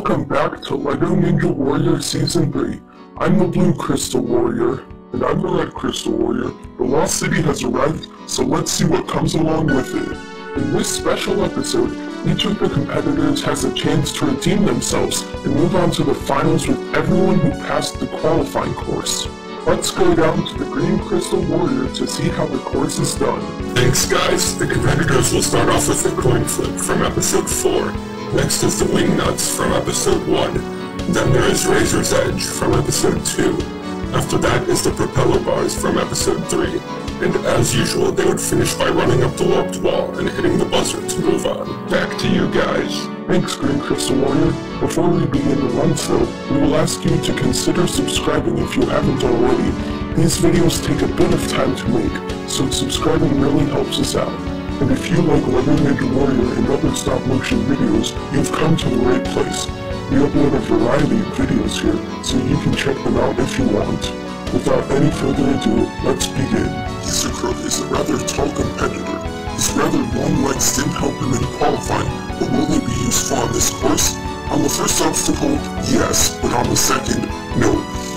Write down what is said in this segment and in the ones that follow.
Welcome back to LEGO Ninja Warrior Season 3. I'm the Blue Crystal Warrior. And I'm the Red Crystal Warrior. The Lost City has arrived, so let's see what comes along with it. In this special episode, each of the competitors has a chance to redeem themselves and move on to the finals with everyone who passed the qualifying course. Let's go down to the Green Crystal Warrior to see how the course is done. Thanks guys, the competitors will start off with the coin flip from episode 4. Next is the wing nuts from episode 1. Then there is Razor's Edge from episode 2. After that is the propeller bars from episode 3. And as usual, they would finish by running up the warped wall and hitting the buzzer to move on. Back to you guys. Thanks, Green Crystal Warrior. Before we begin the run through, we will ask you to consider subscribing if you haven't already. These videos take a bit of time to make, so subscribing really helps us out. And if you like LEGO Ninja Warrior and other stop-motion videos, you've come to the right place. We upload a variety of videos here, so you can check them out if you want. Without any further ado, let's begin. Isokro is a rather tall competitor. His rather long legs didn't help him in qualifying, but will they be useful on this course? On the first obstacle, yes, but on the second, no.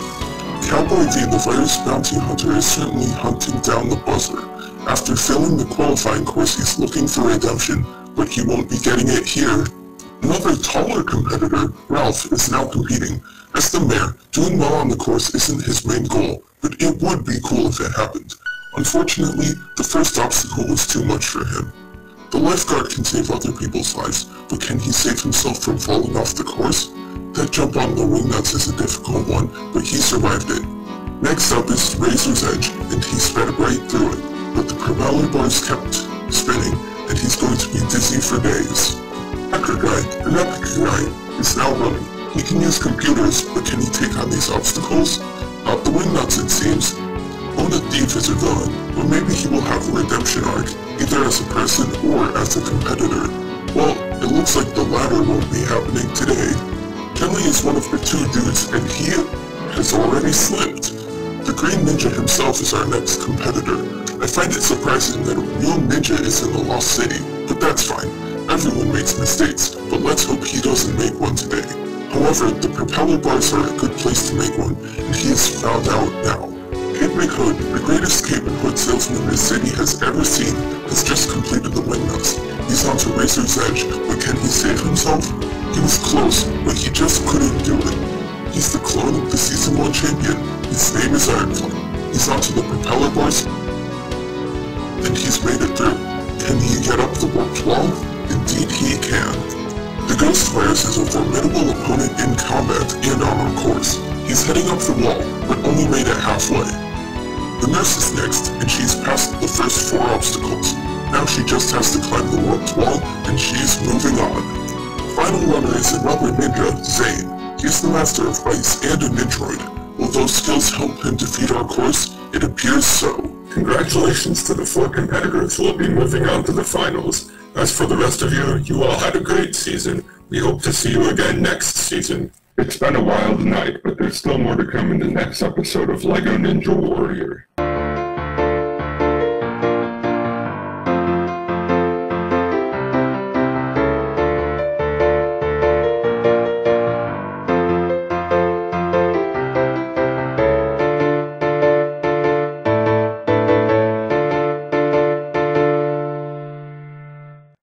Cowboy V, the virus bounty hunter, is certainly hunting down the buzzer. After failing the qualifying course, he's looking for redemption, but he won't be getting it here. Another taller competitor, Ralph, is now competing. As the mayor, doing well on the course isn't his main goal, but it would be cool if it happened. Unfortunately, the first obstacle was too much for him. The lifeguard can save other people's lives, but can he save himself from falling off the course? That jump on the wing nuts is a difficult one, but he survived it. Next up is Razor's Edge, and he sped right through it, but the propeller bars kept spinning, and he's going to be dizzy for days. Hacker Guy, an epic guy, is now running. He can use computers, but can he take on these obstacles? Not the wing nuts, it seems. Ona Thief is a villain, but maybe he will have a redemption arc, either as a person or as a competitor. Well, it looks like the latter won't be happening today. Kelly is one of the two dudes, and he has already slipped. The Green Ninja himself is our next competitor. I find it surprising that a real ninja is in the Lost City, but that's fine. Everyone makes mistakes, but let's hope he doesn't make one today. However, the propeller bars are a good place to make one, and he is found out now. Kid McHood, the greatest cape and hood salesman this city has ever seen, has just completed the wing nuts. He's on to Razor's Edge, but can he save himself? He was close, but he just couldn't do it. He's the clone of the Season 1 champion. His name is Ironflame. He's onto the propeller bars, and he's made it through. Can he get up the warped wall? Indeed he can. The Ghost Virus is a formidable opponent in combat and on our course. He's heading up the wall, but only made it halfway. The Nurse is next, and she's passed the first 4 obstacles. Now she just has to climb the warped wall, and she's moving on. Final runner is another ninja, Zane. He's the master of ice and a Nindroid. Will those skills help him defeat our course? It appears so. Congratulations to the 4 competitors who will be moving on to the finals. As for the rest of you, you all had a great season. We hope to see you again next season. It's been a wild night, but there's still more to come in the next episode of LEGO Ninja Warrior.